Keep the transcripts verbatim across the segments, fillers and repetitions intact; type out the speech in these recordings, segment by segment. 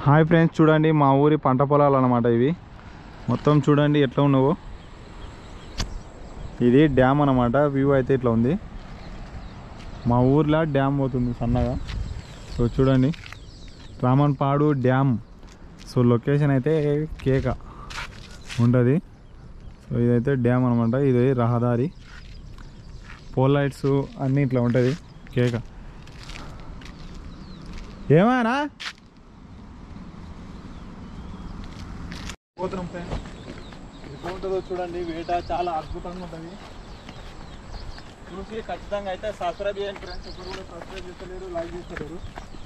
Hi friends, చూడండి మా ఊరి పంట పొలాలు అన్నమాట. ఇవి మొత్తం చూడండి ఎట్లా ఉన్నావో. ఇది డ్యామ్ అన్నమాట. వ్యూ అయితే ఇట్లా ఉంది. మా ఊర్లో డ్యామ్ పోతుంది సన్నగా. సో చూడండి, రామన్పాడు డ్యామ్. సో లొకేషన్ అయితే కేక ఉంటుంది. సో ఇదైతే డ్యామ్ అనమాట. ఇది రహదారి, పోల్ లైట్స్ అన్నీ ఇట్లా ఉంటుంది. కేక ఏమైనా పోతున్నాం ఫ్రెండ్స్. ఇది బాగుంటుందో చూడండి. వేట చాలా అద్భుతంగా ఉంటుంది. చూసి ఖచ్చితంగా అయితే సబ్స్క్రైబ్ చేయండి ఫ్రెండ్స్. ఇప్పుడు కూడా సబ్స్క్రైబ్ చేస్తలేరు, లైక్ చేస్తలేరు.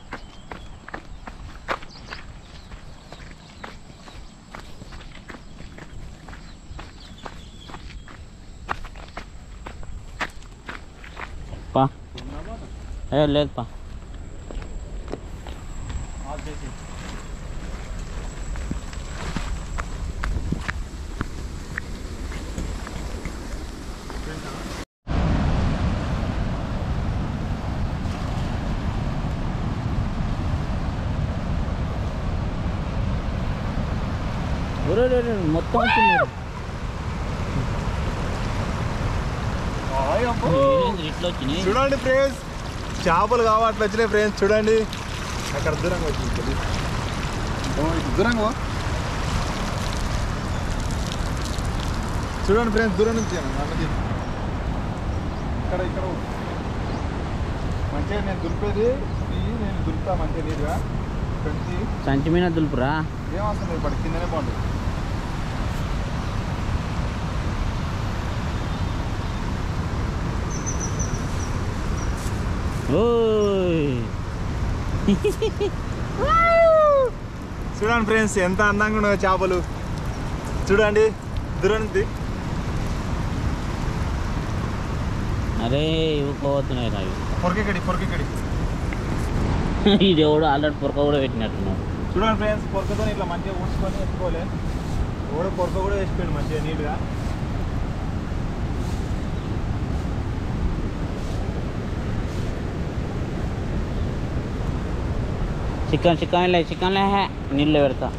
పా ఏ లేదు పా మొత్తం ఇట్లా వచ్చినాయి. చూడండి ఫ్రెండ్స్, చేపలు కావట్లు వచ్చినాయి ఫ్రెండ్స్. చూడండి అక్కడ దూరంగా వచ్చింది. దూరంగా చూడండి ఫ్రెండ్స్, దూరం నుంచి అన్నది. ఇక్కడ ఇక్కడ మంచిగా నేను దులిపేది, నేను దులుపుతా మంచిగా నీరుగా. ఫ్రెండ్స్ సంచి మీద దులుపురా, ఏమవుతుంది ఇప్పుడు కిందనే బాగుంటుంది. చూడండి ఫ్రెండ్స్, ఎంత అందంగా ఉన్నాయో చేపలు. చూడండి దూరం నుంచి. అరే ఇవి పోతున్నాయి రావి. పొరకెక్కడి పొరకెక్కడి ఇది ఎవడు ఆల్రెడీ పొరక కూడా పెట్టినట్టున్నాడు. చూడండి ఫ్రెండ్స్, పొరకతో ఇట్లా మంచిగా ఊడ్చుకొని ఎత్తుకోలే. కూడా పొరక కూడా వేసిపోయాడు మంచిగా నీట్గా. చికెన్ చికెన్ లే చికెన్ లే నీళ్ళు పెడతా.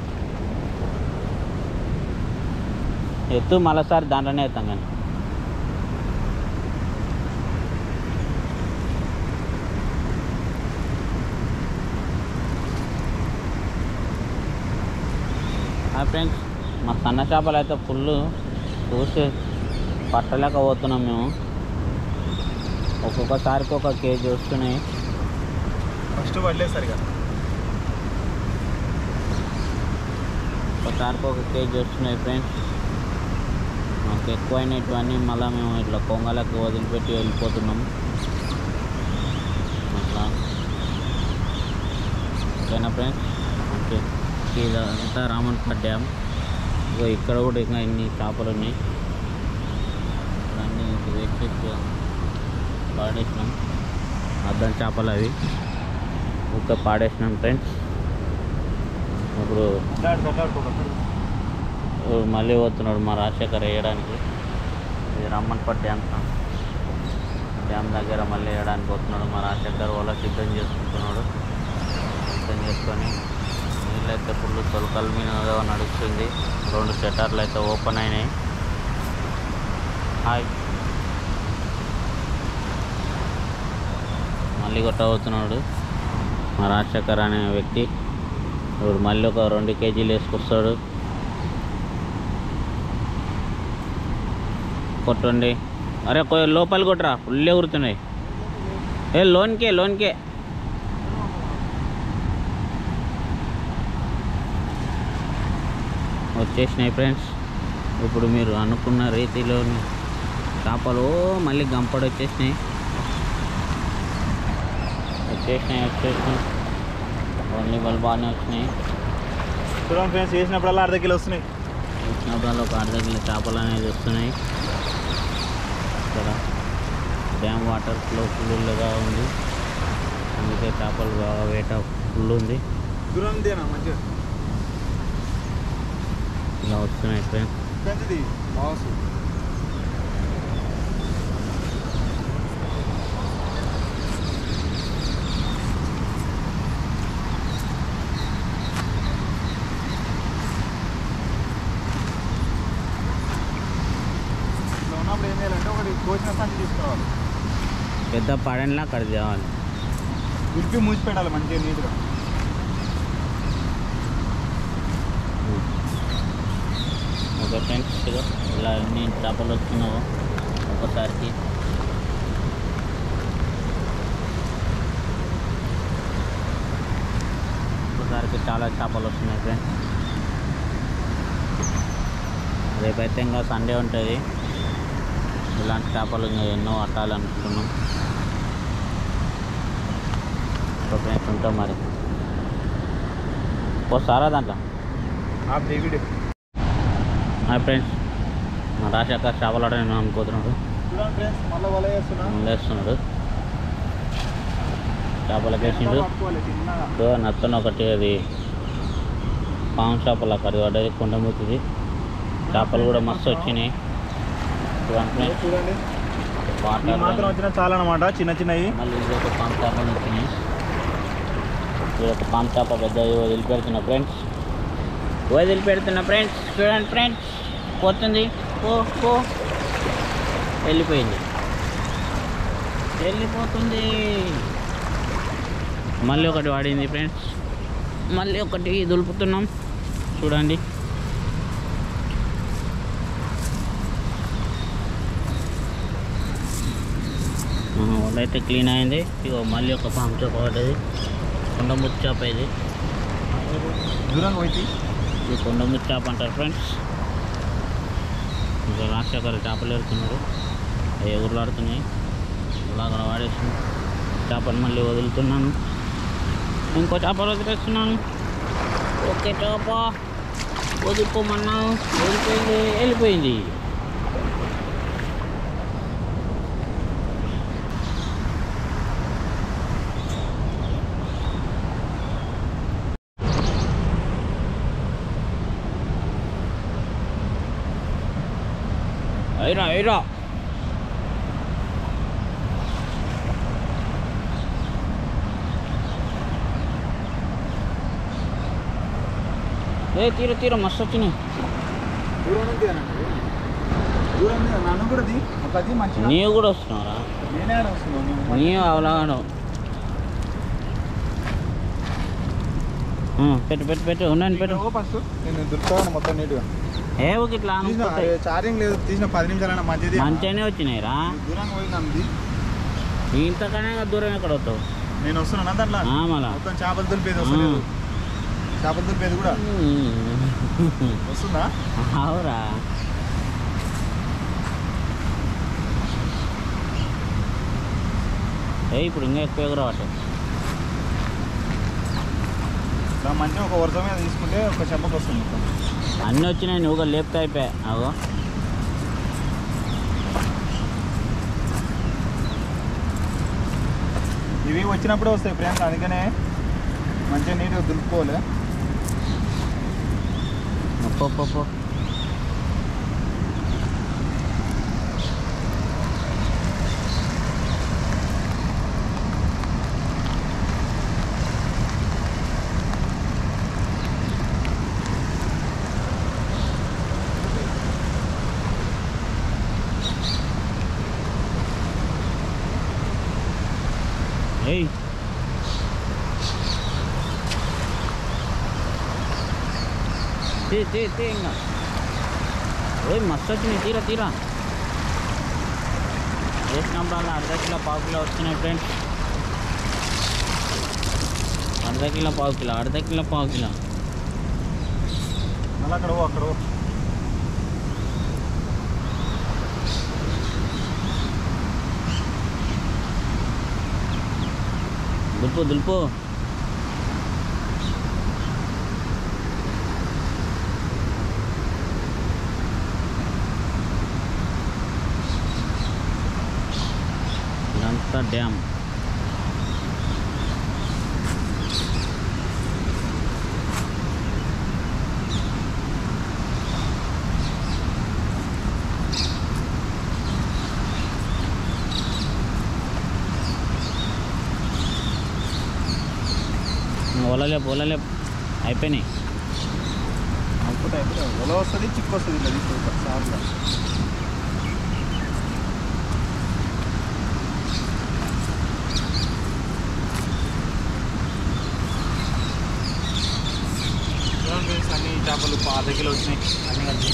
ఎత్తు మళ్ళీసారి దాంట్లోనే ఎత్తాం కానీ. ఫ్రెండ్స్, మా సన్న చేపలు అయితే ఫుల్ చూసి పట్టలేకపోతున్నాం మేము. ఒక్కొక్కసారికి ఒక కేజీ వస్తున్నాయి. ఫస్ట్ పడలేసరిగా ఒకసారికి ఒక కేజీ వస్తున్నాయి ఫ్రెండ్స్. మాకు ఎక్కువైనటువన్నీ మళ్ళీ మేము ఇట్లా కొంగలకు వదిలిపెట్టి వెళ్ళిపోతున్నాం అట్లా. ఓకేనా ఫ్రెండ్స్? ఓకే, ఇదంతా రామన్పాడు డ్యామ్. ఇగో ఇక్కడ కూడా ఇంకా ఇన్ని చేపలు ఉన్నాయి. అన్నీ వేస్ట్ పాడేసినాం. అద్దం చేపలు అవి ఊరికే పాడేసినాం ఫ్రెండ్స్. ఇప్పుడు మళ్ళీ పోతున్నాడు మా రాజశేఖర్ వేయడానికి. ఇది రామన్పాడు డ్యామ్ డ్యామ్ దగ్గర మళ్ళీ వేయడానికి పోతున్నాడు మా రాజశేఖర్. వాళ్ళ సిద్ధం చేసుకుంటున్నాడు. సిద్ధం చేసుకొని నీళ్ళు అయితే ఫుల్ తొలకల మీద నడుస్తుంది. రెండు షట్టర్లు అయితే ఓపెన్ అయినాయి. హాయ్ మళ్ళీ కొట్టబోతున్నాడు మా రాజశేఖర్ అనే వ్యక్తి. ఇప్పుడు మళ్ళీ ఒక రెండు కేజీలు వేసుకొస్తాడు. కొట్టండి. అరే లోపల కొట్టరా, ఫుల్ ఎగురుతున్నాయి. ఏ లోన్కే లోన్కే వచ్చేసినాయి ఫ్రెండ్స్. ఇప్పుడు మీరు అనుకున్న రీతిలోని చేపలు మళ్ళీ గంపడు వచ్చేసినాయి వచ్చేసినాయి వచ్చేసినాయి ఓన్లీ వాళ్ళు బాగానే వచ్చినాయి. చూడండి ఫ్రెండ్స్, వేసినప్పుడల్లా అర్ధ కిలో వస్తున్నాయి. వేసినప్పుడల్లా ఒక అర్ధ కిలో చేపలు అనేది వస్తున్నాయి. ఇక్కడ డ్యామ్ వాటర్ ఫ్లో ఫుల్గా ఉంది, అందుకే చేపలు బాగా వేట ఫుల్ ఉంది. దూరం మంచిగా ఇలా వస్తున్నాయి ఫ్రెండ్స్. పెద్ద పడనిలా అక్కడ తేవాలి. ఉరిపి మూసి పెట్టాలి మంచిగా నీట్గా. ఓకే ఫ్రెండ్స్, ఇదిగో ఇలా అన్ని చేపలు వస్తున్నావు ఒకసారికి. ఒకసారికి చాలా చేపలు వస్తున్నాయి ఫ్రెండ్స్. రేపైతే ఇంకా సండే ఉంటుంది. ఇలాంటి చేపలు ఇంకా ఎన్నో పట్టాలనుకుంటున్నాం. ఒక ఫ్రెండ్స్ ఉంటాం మరి వస్తారా దాంట్లో. హాయ్ ఫ్రెండ్స్, మా రాజశేఖర్ చేపలు ఆడ నేను అనుకుంటున్నాడు. వేస్తున్నాడు చేపలకి వేసిండు. నత్తను ఒకటి అది పాము చేపలు అక్కడ పడ్డది, కొండమూతిది. చేపలు కూడా మస్తు వచ్చినాయి. చూడండి మాత్రం వచ్చినా చాలా అనమాట, చిన్న చిన్నవి. మళ్ళీ ఇది ఒక పాము చేపలు వచ్చినాయి. ఇది ఒక పాము చేప పెద్ద వదిలిపెడుతున్నా ఫ్రెండ్స్, వదిలిపెడుతున్నా ఫ్రెండ్స్. చూడండి ఫ్రెండ్స్, పోతుంది. పో పో వెళ్ళిపోయింది, వెళ్ళిపోతుంది. మళ్ళీ ఒకటి వాడింది ఫ్రెండ్స్, మళ్ళీ ఒకటి దులుపుతున్నాం. చూడండి వల్ల అయితే క్లీన్ అయింది. ఇగో మళ్ళీ ఒక పాము చేప పడ్డది, కొండముచ్చి చేప. ఇది దూరంగా పోయి ఇది కొండముచ్చి చేప అంటారు ఫ్రెండ్స్. ఇంకా రాజశేఖర్ చేపలు ఏరుతున్నారు, అవి ఎగురులాడుతున్నాయి. అలాగ వాడేసి చేపను మళ్ళీ వదులుతున్నాను. ఇంకో చేపలు వదిలేస్తున్నాను. ఓకే చేప వదులుకోమన్నాను, వెళ్ళిపోయింది వెళ్ళిపోయింది. అయిరా అయిరా ఏ తీర తీర మస్తు వచ్చినాయి. నన్ను కూడా ఒకది మంచి. నీవు కూడా వస్తున్నారా? నేనే వస్తున్నాను. నీవు అవలాగాను. పెట్టు పెట్టు పెట్టు ఉన్నాను పెట్టు. ఫస్ట్ నేను దొరుకుతాను మొత్తం నీట్గా. ఏ ఒక ఇట్లా చార్జింగ్ లేదు, తీసిన పది నిమిషాలైనా మంచిది. మంచిగానే వచ్చినాయిరా. దూరంగా పోయింది ఇంతకనే దూరం ఎక్కడ వస్తావు? నేను వస్తున్నాను దాంట్లో. మళ్ళా మొత్తం చేపలు దులిపేది వస్తుంది, చేపలు దులిపేది కూడా వస్తుందా? అవురా, ఏ ఇప్పుడు ఇంకా ఎక్కువ ఎగురవాట. మంచిగా ఒక వరుస మీద తీసుకుంటే ఒక చెంపకు వస్తుంది. అన్నీ వచ్చినాయి, నువ్వు కూడా లేపుతా అయిపోయా. అగో ఇవి వచ్చినప్పుడే వస్తాయి ఫ్రెండ్స్, అందుకనే మంచిగా నీట్గా దులుపుకోవాలి. పప్పు ఏయ్ తీ తీ తీ ఇంకా ఓయ్ మస్తు వచ్చినాయి. తీరా తీరా వేసినప్పుడు అర్ధ కిలో పావు కిలో వస్తున్నాయి ఫ్రెండ్స్. అర్ధ కిలో పావు కిలో అర్ధ కిలో పావు కిలో మళ్ళీ అక్కడ అక్కడ దులుపు దులుపు. ఇదంతా డ్యామ్. ఒలలేపు ఒలలేపు అయిపోయినాయి. అయిపోతే అయిపోతే ఒల వస్తుంది, చిక్కు వస్తుంది. ఇలా తీసుకుంటారు సార్లు. ఫ్రెండ్స్ అన్ని చేపలు పాత కిలో వచ్చినాయి అన్నీ కలిసి.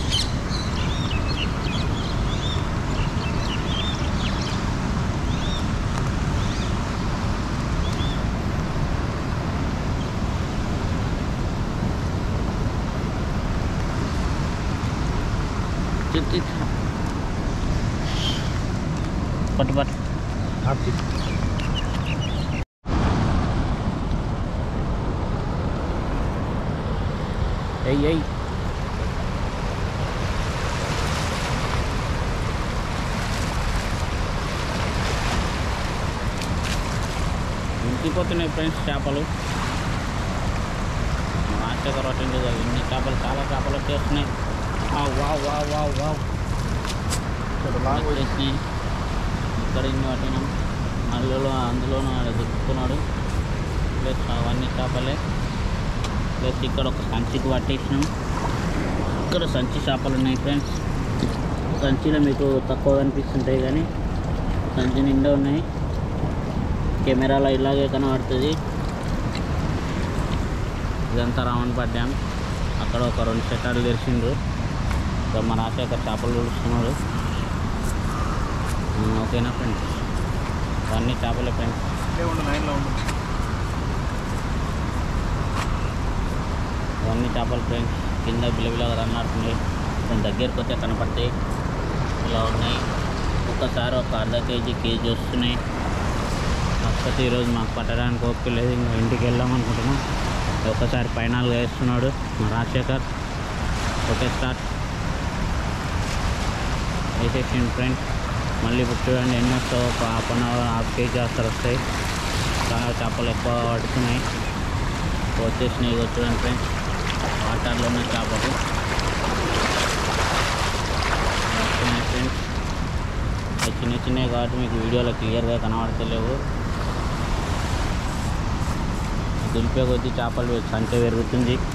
పట్టు పట్టు ఎయ్ ఎయ్ ఇంకిపోతున్నాయి ఫ్రెండ్స్ చేపలు. రాజశేఖర్ హోటల్ ఇన్ని చేపలు చాలా చేపలు వచ్చేస్తున్నాయి. వావ్ వావ్ వావ్ వావ్ వచ్చేసినాయి. ఇక్కడ ఇన్ని పట్టినాం. అందులో అందులోనూ దిక్కుతున్నాడు. ప్లస్ అవన్నీ చేపలే. ప్లస్ ఇక్కడ ఒక సంచికి పట్టేసినాం. ఇక్కడ సంచి చేపలు ఉన్నాయి ఫ్రెండ్స్. సంచిలో మీకు తక్కువ కనిపిస్తుంటాయి కానీ సంచి నిండా ఉన్నాయి. కెమెరాలో ఇలాగే కనబడుతుంది. ఇదంతా రావణపేట డ్యామ్. అక్కడ ఒక రెండు సెటాలు తెరిచిండ్రు. ఇక్కడ మా రాజశేఖర్ చేపలు చూస్తున్నాడు. ఓకేనా ఫ్రెండ్స్, అన్నీ చేపలే ఫ్రెండ్స్. అవన్నీ చేపలు ఫ్రెండ్స్. కింద బిలబిలగా రన్నాడుతున్నాయి. దాని దగ్గరికి వస్తే కనపడతాయి. ఇలా ఉన్నాయి. ఒక్కసారి ఒక అర్ధ కేజీ కేజీ వస్తున్నాయి. కాకపోతే ఈరోజు మాకు పట్టడానికి ఓపిక లేదు. ఇంకా ఇంటికి వెళ్దాం అనుకుంటున్నాం. ఒక్కసారి ఫైనల్గా వేస్తున్నాడు మా రాజశేఖర్. ఓకే స్టార్ట్ వేసేసింది ఫ్రెండ్స్. మళ్ళీ ఇప్పుడు చూడండి ఎన్ని వస్తావు. ఒక half an hour half KG వస్తారు వస్తాయి. చాలా చేపలు ఎక్కువ పడుతున్నాయి. వచ్చేసినాయి. ఇవి చూడండి ఫ్రెండ్స్, వాటర్లో ఉన్న చేపలు వస్తున్నాయి ఫ్రెండ్స్. అవి చిన్న చిన్నవి కాబట్టి మీకు వీడియోలో క్లియర్గా కనబడతలేవు. దులిపే కొద్దీ చేపలు సంఖ్య పెరుగుతుంది.